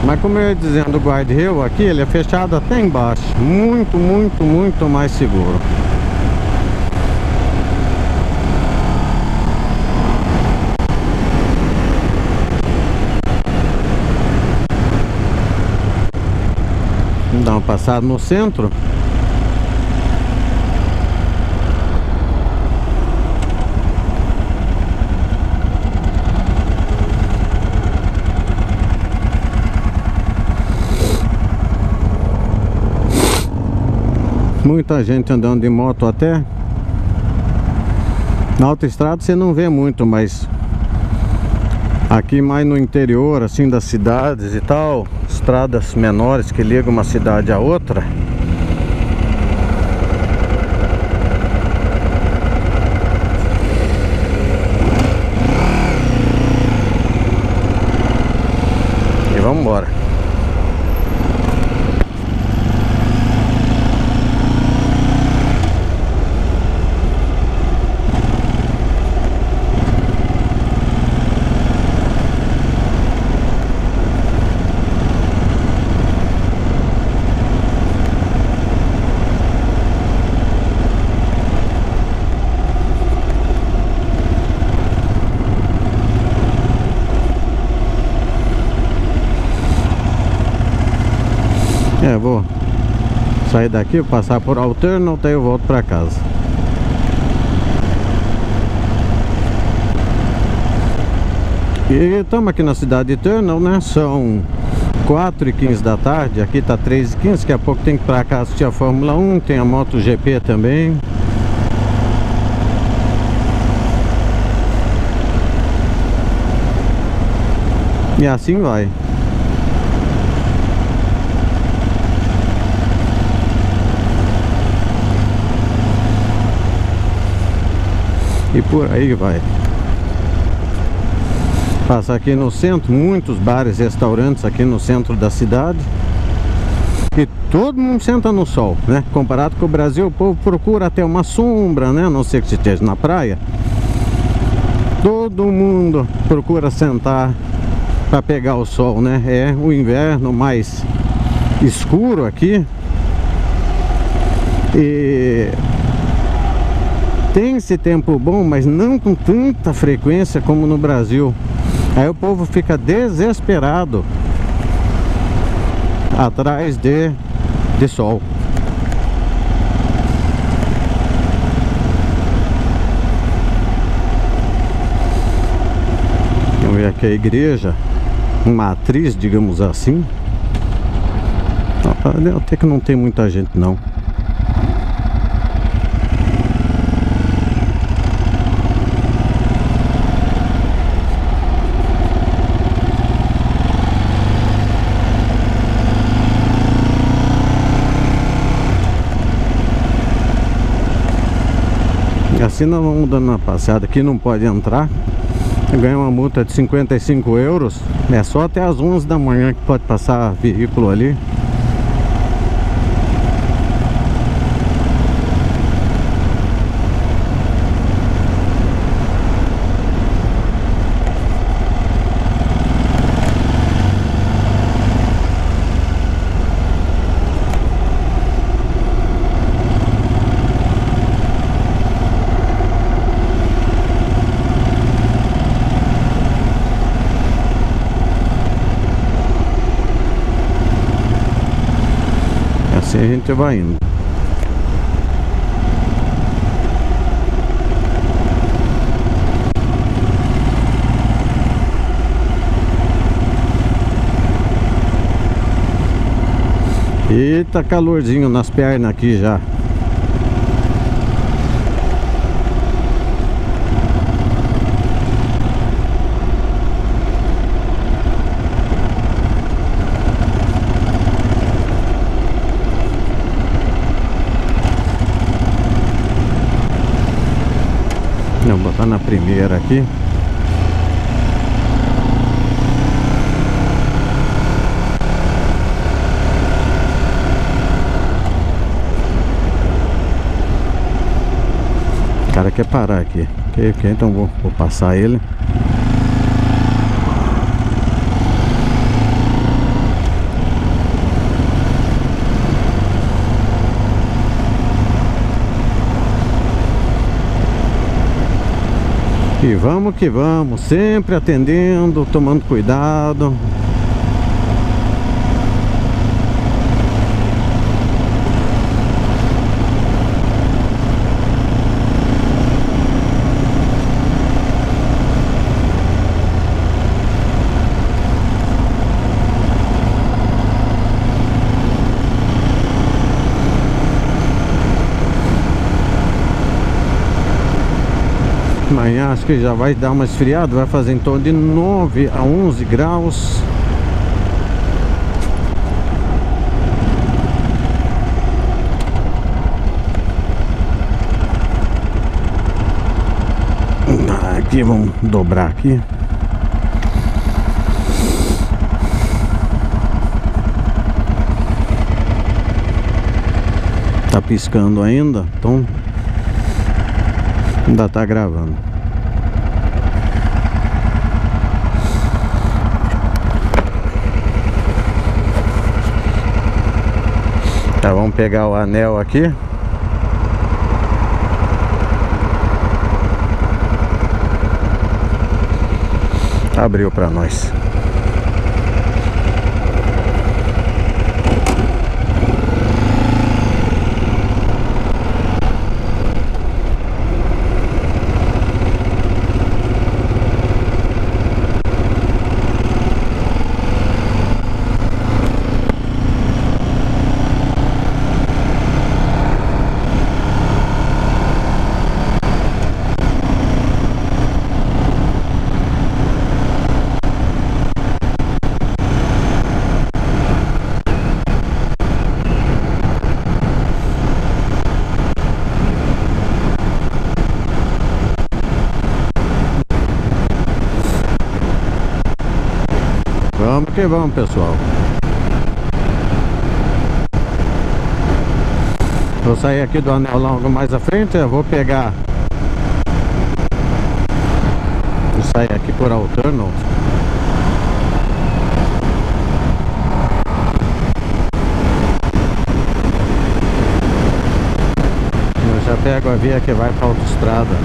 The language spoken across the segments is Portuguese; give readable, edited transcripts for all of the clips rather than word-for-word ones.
Mas como eu ia dizendo, o guarda-reio aqui, ele é fechado até embaixo. Muito, muito, muito mais seguro. Vamos dar uma passada no centro. Muita gente andando de moto até. Na autoestrada você não vê muito, mas aqui mais no interior, assim, das cidades e tal, estradas menores que ligam uma cidade a outra, e vamos embora. Vou sair daqui, passar por Alternal, daí eu volto pra casa. E estamos aqui na cidade de Turnhout, né? São 4h15 da tarde, aqui tá 3h15, daqui a pouco tem que ir pra cá assistir a Fórmula 1, tem a MotoGP também. E assim vai. E por aí vai. Passa aqui no centro, muitos bares e restaurantes aqui no centro da cidade. E todo mundo senta no sol, né? Comparado com o Brasil, o povo procura até uma sombra, né? A não ser que você esteja na praia. Todo mundo procura sentar para pegar o sol, né? É o inverno mais escuro aqui. E tem esse tempo bom, mas não com tanta frequência como no Brasil. Aí o povo fica desesperado atrás de sol. Vamos ver aqui a igreja, uma matriz, digamos assim. Até que não tem muita gente não. Assim nós vamos dando uma passeada. Aqui não pode entrar. Ganha uma multa de 55 €. É só até as 11 da manhã que pode passar veículo ali. Assim a gente vai indo. Eita, calorzinho nas pernas aqui já. Vou botar na primeira aqui. O cara quer parar aqui. Então vou passar ele. que vamos, sempre atendendo, tomando cuidado. Amanhã acho que já vai dar uma esfriada, vai fazer em torno de 9 a 11 graus. Aqui, vamos dobrar aqui. Tá piscando ainda, então ainda tá gravando. Tá, vamos pegar o anel aqui. Abriu pra nós. Vamos que vamos, pessoal. Vou sair aqui do anel longo mais à frente. Eu vou pegar. Vou sair aqui por Alternaut. Eu já pego a via que vai para a autoestrada.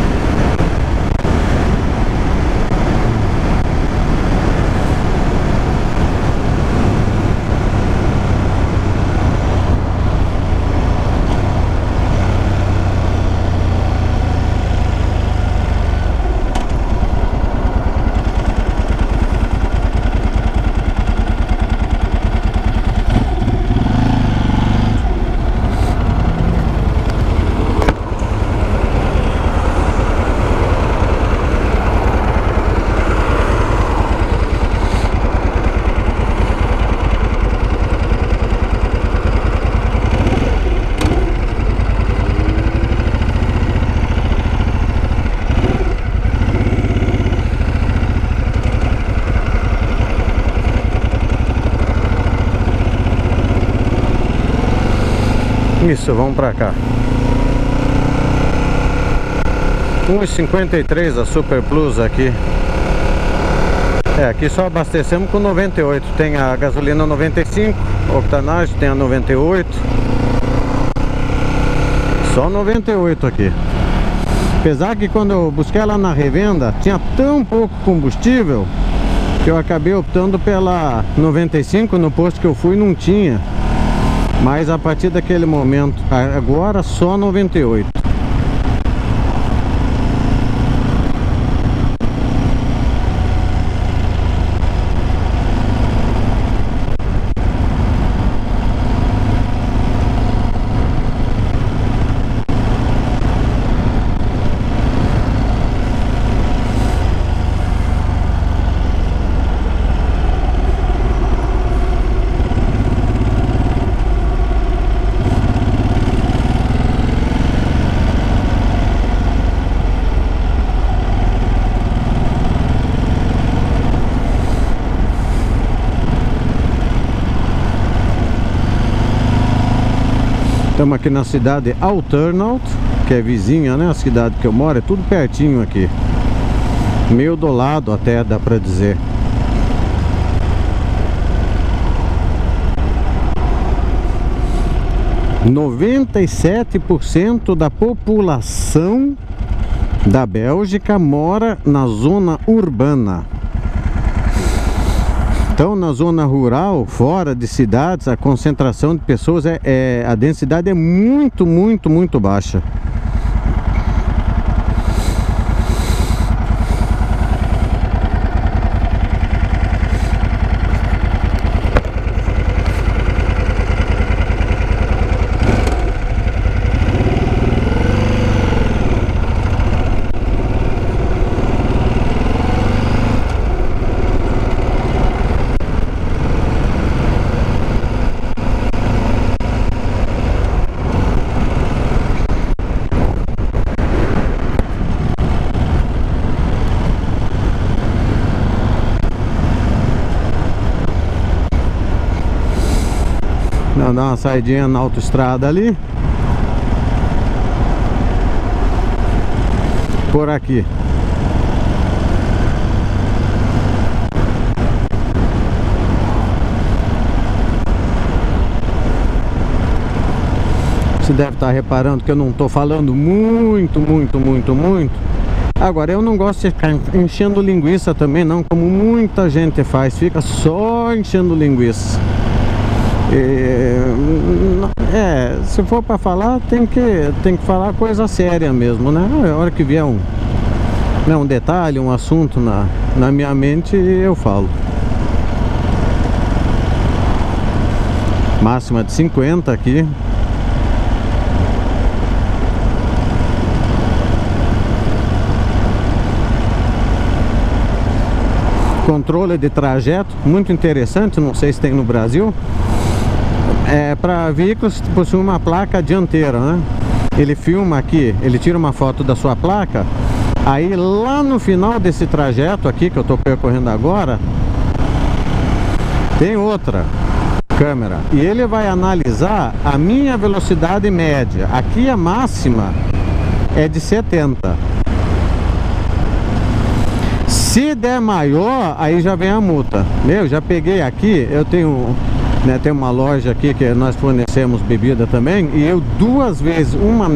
Isso, vamos pra cá. 1,53 a Super Plus aqui. Aqui só abastecemos com 98. Tem a gasolina 95, octanagem tem a 98. Só 98 aqui. Apesar que quando eu busquei ela na revenda, tinha tão pouco combustível que eu acabei optando pela 95. No posto que eu fui não tinha. Mas a partir daquele momento, agora só 98. Estamos aqui na cidade Alternaut, que é vizinha, né? A cidade que eu moro, é tudo pertinho aqui. Meio do lado até, dá pra dizer. (97% da população da Bélgica mora na zona urbana. Então, na zona rural, fora de cidades, a concentração de pessoas a densidade é muito baixa. Dá uma saidinha na autoestrada ali. Por aqui. Você deve estar reparando que eu não estou falando muito. Agora, eu não gosto de ficar enchendo linguiça também não, como muita gente faz. Fica só enchendo linguiça. Se for para falar, tem que falar coisa séria mesmo, né? A hora que vier um detalhe, um assunto na minha mente, eu falo. Máxima de 50 aqui. Controle de trajeto, muito interessante, não sei se tem no Brasil. Para veículos que possuem uma placa dianteira, né? Ele filma aqui, ele tira uma foto da sua placa. Aí lá no final desse trajeto aqui que eu estou percorrendo agora, tem outra câmera e ele vai analisar a minha velocidade média. Aqui a máxima é de 70. Se der maior, aí já vem a multa. Já peguei aqui, eu tenho... tem uma loja aqui que nós fornecemos bebida também, e eu 2 vezes, uma